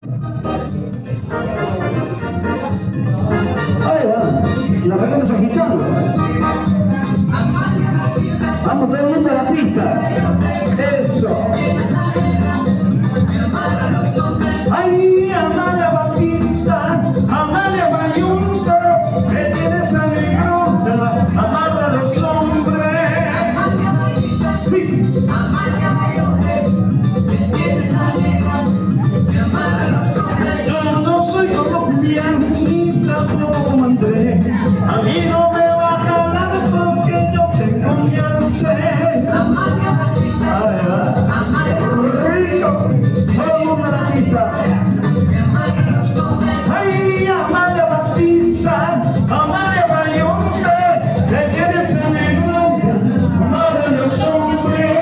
Ahí va. Y la venimos agitando. Vamos todo el mundo a la pista. Eso. Ay, Amalia Batista, Amalia Bayunta, que tiene esa negrona, amarra a los hombres. Sí. Yo no soy como Julián, ni tampoco como Andrés. A mí no me baja nada porque yo tengo mi sed. Ahí va. Rico. Vamos a la pista. Ay, Amalia Batista, Amalia Bayonte, que tiene esa negrona, amarra a los hombres.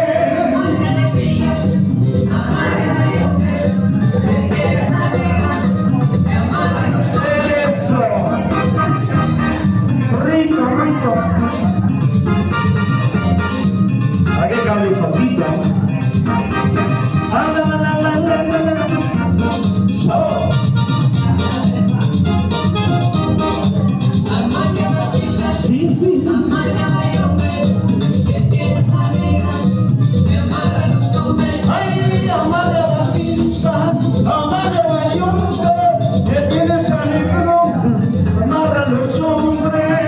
Eso. Rico, rico. Hay que cambiar un poquito. Sí, sí. Ay, Amalia Batista, Amalia Bayonte, que tiene esa negrona, amarra a los hombres.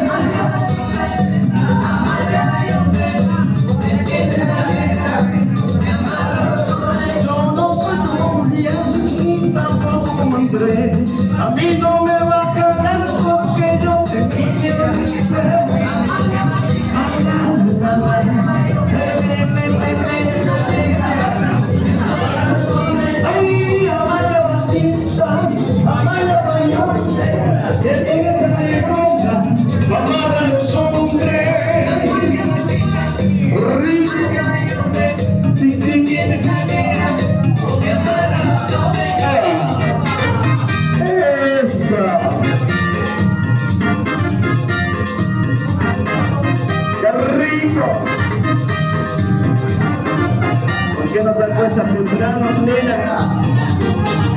Yo no soy como Julián, ni tampoco como Andrés. A mí no me baja nada porque yo te quiero ser. Ay, Amalia Batista, Amalia Bayonte, que tiene esa negrona, amarra a los hombres. Rico. Sí, sí. Eso. ¡Qué rico! ¿Por qué no te acuestas temprano, nena?